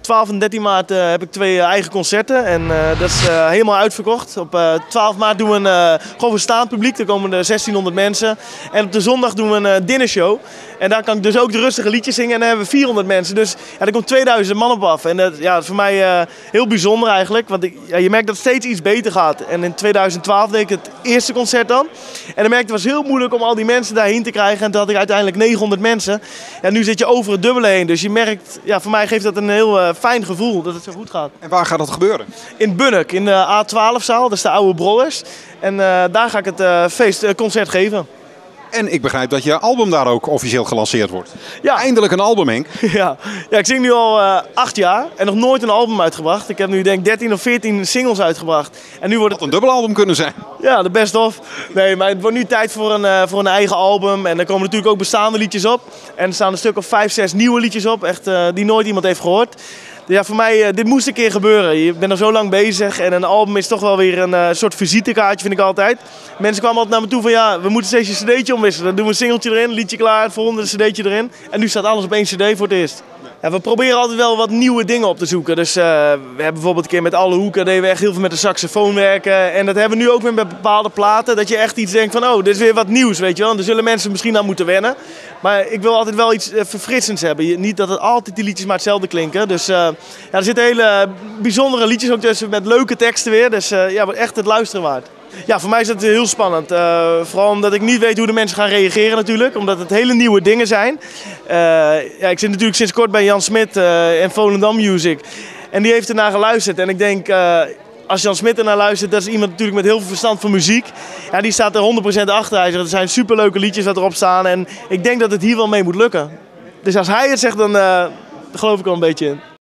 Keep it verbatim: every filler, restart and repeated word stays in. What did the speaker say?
twaalf en dertien maart uh, heb ik twee uh, eigen concerten en uh, dat is uh, helemaal uitverkocht. Op uh, twaalf maart doen we een, uh, gewoon voor staand publiek, er komen er zestienhonderd mensen. En op de zondag doen we een uh, dinnershow. En daar kan ik dus ook de rustige liedjes zingen en dan hebben we vierhonderd mensen. Dus ja, er komt tweeduizend man op af. En dat, ja, dat is voor mij uh, heel bijzonder eigenlijk, want ik, ja, je merkt dat het steeds iets beter gaat. En in tweeduizend twaalf deed ik het eerste concert dan. En dan merkte ik, het was heel moeilijk om al die mensen daarheen te krijgen. En toen had ik uiteindelijk negenhonderd mensen. Ja, nu zit je over het dubbele heen. Dus je merkt, ja, voor mij geeft dat een heel uh, fijn gevoel dat het zo goed gaat. En waar gaat dat gebeuren? In Bunnik, in de A twaalf zaal. Dat is de oude Brollers. En uh, daar ga ik het uh, feest, uh, concert geven. En ik begrijp dat je album daar ook officieel gelanceerd wordt. Ja. Eindelijk een album, Henk. Ja. Ja, ik zing nu al uh, acht jaar en nog nooit een album uitgebracht. Ik heb nu denk ik dertien of veertien singles uitgebracht. En nu wordt het een dubbelalbum kunnen zijn. Ja, de best of. Nee, maar het wordt nu tijd voor een, uh, voor een eigen album. En er komen natuurlijk ook bestaande liedjes op. En er staan een stuk of vijf, zes nieuwe liedjes op. Echt, uh, die nooit iemand heeft gehoord. Ja, voor mij, uh, dit moest een keer gebeuren. Je bent er zo lang bezig en een album is toch wel weer een uh, soort visitekaartje, vind ik altijd. Mensen kwamen altijd naar me toe van ja, we moeten steeds je cd'tje omwisselen. Dan doen we een singeltje erin, liedje klaar, het volgende cd'tje erin. En nu staat alles op één cd voor het eerst. Ja, we proberen altijd wel wat nieuwe dingen op te zoeken. Dus uh, we hebben bijvoorbeeld een keer met Alle Hoeken, deden we echt heel veel met de saxofoon werken. En dat hebben we nu ook weer met bepaalde platen. Dat je echt iets denkt van, oh, dit is weer wat nieuws, weet je wel. En daar zullen mensen misschien aan moeten wennen. Maar ik wil altijd wel iets uh, verfrissends hebben. Niet dat het altijd die liedjes maar hetzelfde klinken. Dus uh, ja, er zitten hele bijzondere liedjes ook tussen met leuke teksten weer. Dus uh, ja, echt het luisteren waard. Ja, voor mij is het heel spannend. Uh, vooral omdat ik niet weet hoe de mensen gaan reageren natuurlijk. Omdat het hele nieuwe dingen zijn. Uh, ja, ik zit natuurlijk sinds kort bij Jan Smit uh, en Volendam Music. En die heeft ernaar geluisterd. En ik denk, uh, als Jan Smit ernaar luistert, dat is iemand natuurlijk met heel veel verstand van muziek. Ja, die staat er honderd procent achter. Hij zegt, er zijn superleuke liedjes dat erop staan. En ik denk dat het hier wel mee moet lukken. Dus als hij het zegt, dan uh, geloof ik al een beetje in.